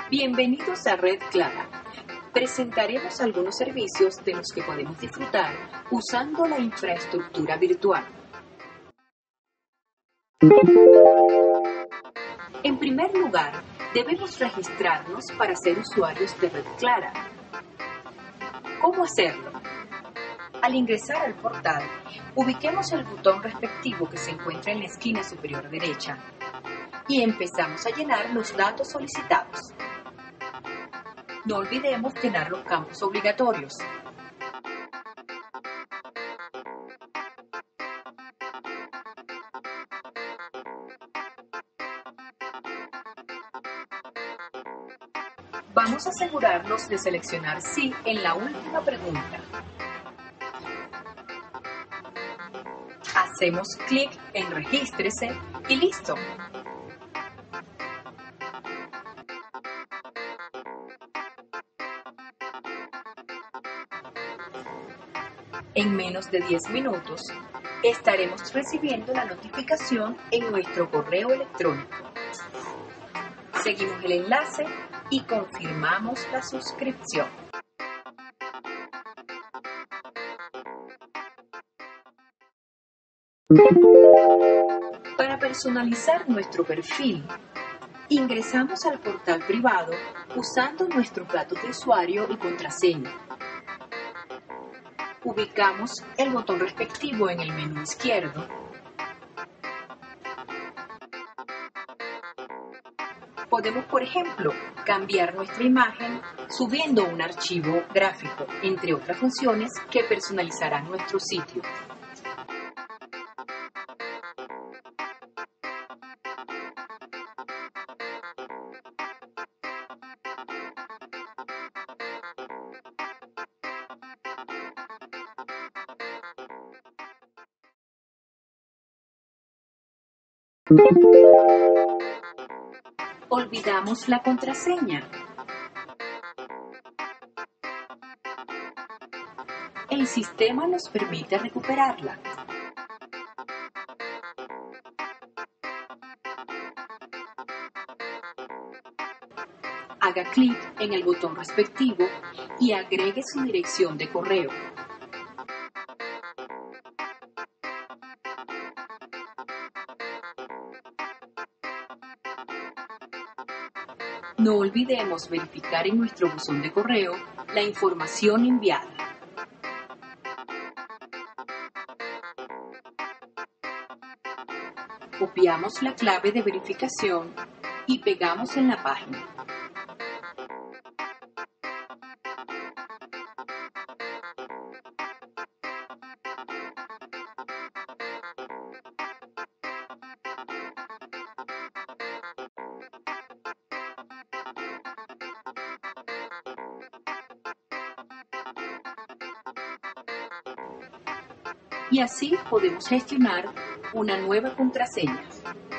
Bienvenidos a Red Clara. Presentaremos algunos servicios de los que podemos disfrutar usando la infraestructura virtual. En primer lugar, debemos registrarnos para ser usuarios de Red Clara. ¿Cómo hacerlo? Al ingresar al portal, ubiquemos el botón respectivo que se encuentra en la esquina superior derecha y empezamos a llenar los datos solicitados. No olvidemos llenar los campos obligatorios. Vamos a asegurarnos de seleccionar sí en la última pregunta. Hacemos clic en Regístrese y listo. En menos de 10 minutos estaremos recibiendo la notificación en nuestro correo electrónico. Seguimos el enlace y confirmamos la suscripción. Para personalizar nuestro perfil, ingresamos al portal privado usando nuestros datos de usuario y contraseña. Ubicamos el botón respectivo en el menú izquierdo. Podemos, por ejemplo, cambiar nuestra imagen subiendo un archivo gráfico, entre otras funciones que personalizarán nuestro sitio. Olvidamos la contraseña. El sistema nos permite recuperarla. Haga clic en el botón respectivo y agregue su dirección de correo. No olvidemos verificar en nuestro buzón de correo la información enviada. Copiamos la clave de verificación y pegamos en la página. Y así podemos gestionar una nueva contraseña.